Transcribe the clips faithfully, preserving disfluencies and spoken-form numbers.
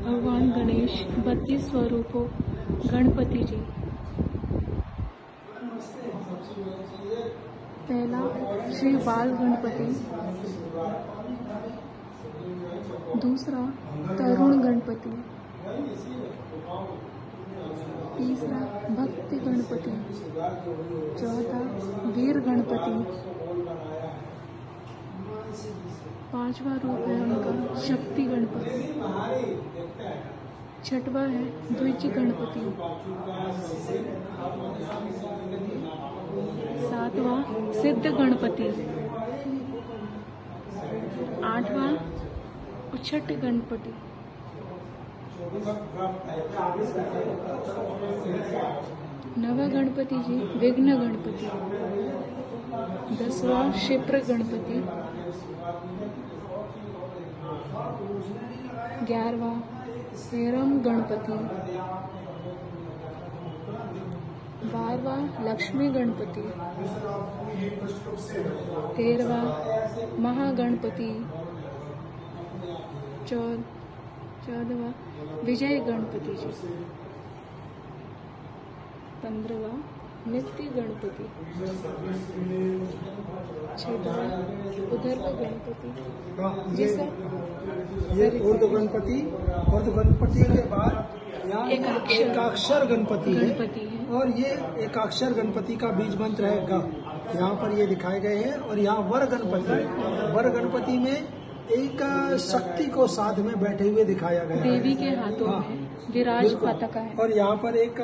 भगवान गणेश बत्तीस स्वरूपों गणपति जी। पहला श्री बाल गणपति, दूसरा तरुण गणपति, तीसरा भक्ति गणपति, चौथा वीर गणपति, पांचवा रूप है उनका शक्ति गणपति, छठवा है द्विज गणपति, सातवां सिद्ध गणपति, आठवां उच्छट गणपति, नवा गणपति जी विघ्न गणपति, दसवां क्षिप्र गणपति, ग्यारहवां हेरम गणपति, बारहवां लक्ष्मी गणपति, तेरहवां महागणपति, चौद चौदहवां विजय गणपति जी, पंद्रहवां नित्य गणपति, छठवां उधर्व गणपति जी सर। ये उर्द गणपति, उर्द गणपति के बाद यहाँ एकाक्षर गणपति है, है और ये एकाक्षर गणपति का बीज मंत्र है ग। यहाँ पर ये दिखाए गए हैं। और यहाँ वर गणपति, वर गणपति में एक शक्ति को साथ में बैठे हुए दिखाया गया है, देवी के हाथों हाँ, में विराज पताका है। और यहाँ पर एक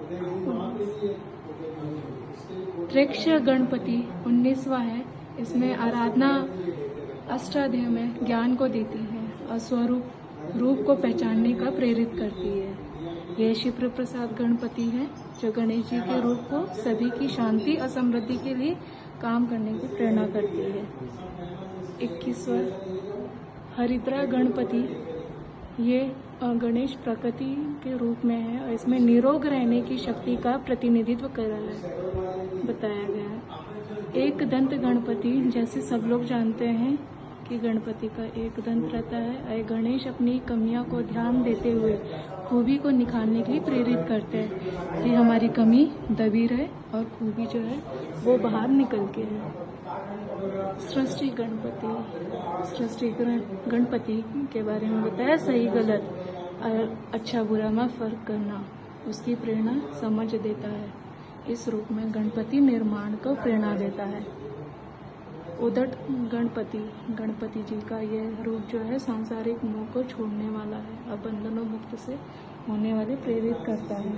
त्रिक्ष गणपति उन्नीसवा है। इसमें आराधना अष्टाध्याय में ज्ञान को देती है और स्वरूप रूप को पहचानने का प्रेरित करती है। यह शिप्र प्रसाद गणपति है जो गणेश जी के रूप को सभी की शांति और समृद्धि के लिए काम करने की प्रेरणा करती है। इक्कीसवा हरिद्रा गणपति, ये गणेश प्रकृति के रूप में है और इसमें निरोग रहने की शक्ति का प्रतिनिधित्व कर रहा है, बताया गया है। एक दंत गणपति, जैसे सब लोग जानते हैं कि गणपति का एक दंत रहता है और गणेश अपनी कमियां को ध्यान देते हुए खूबी को निखारने के लिए प्रेरित करते हैं कि हमारी कमी दबी रहे और खूबी जो है वो बाहर निकल के है। सृष्टि गणपति, सृष्टि गणपति के बारे में बताया सही गलत और अच्छा बुरा में फर्क करना, उसकी प्रेरणा समझ देता है। इस रूप में गणपति निर्माण को प्रेरणा देता है। उदट गणपति, गणपति जी का यह रूप जो है सांसारिक मोह को छोड़ने वाला है और बंधनों मुक्त से होने वाले प्रेरित करता है।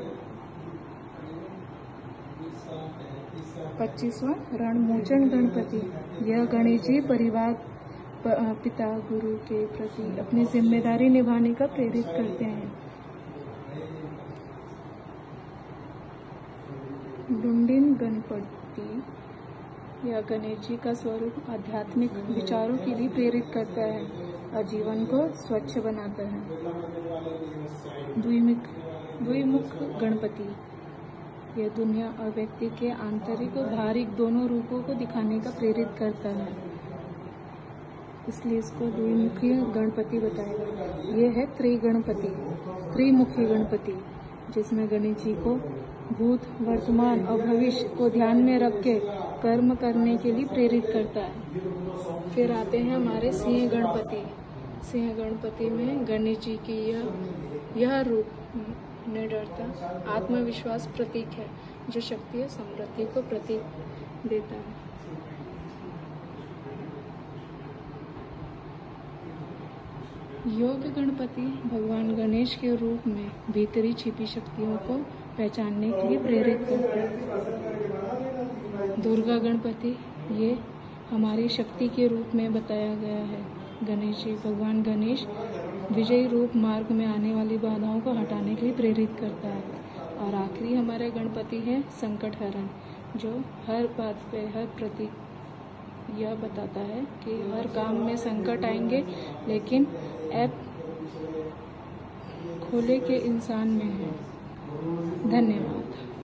पच्चीसवां रणमोचन गणपति, यह गणेश जी परिवार पिता गुरु के प्रति अपनी जिम्मेदारी निभाने का प्रेरित करते हैं। डुंडिन गणपति, यह गणेश जी का स्वरूप आध्यात्मिक विचारों के लिए प्रेरित करता है और जीवन को स्वच्छ बनाता है। द्विमुख द्विमुख गणपति, यह दुनिया और व्यक्ति के आंतरिक और बाहरिक दोनों रूपों को दिखाने का प्रेरित करता है, इसलिए इसको द्विमुखी गणपति बताया। यह है त्रिगणपति, त्रिमुखी गणपति, जिसमें गणेश जी को भूत, वर्तमान और भविष्य को ध्यान में रख के कर्म करने के लिए प्रेरित करता है। फिर आते हैं हमारे सिंह गणपति। सिंह गणपति में गणेश जी की यह यह रूप निडरता, आत्मविश्वास प्रतीक है जो शक्ति और समृद्धि को प्रतीक देता है। योग गणपति भगवान गणेश के रूप में भीतरी छिपी शक्तियों को पहचानने के लिए प्रेरित करता है। दुर्गा गणपति, ये हमारी शक्ति के रूप में बताया गया है। गणेश जी, भगवान गणेश विजयी रूप मार्ग में आने वाली बाधाओं को हटाने के लिए प्रेरित करता है। और आखिरी हमारे गणपति है संकट हरण, जो हर बात पे, हर प्रतीक यह बताता है कि हर काम में संकट आएंगे, लेकिन ऐप खोले के इंसान में है। धन्यवाद।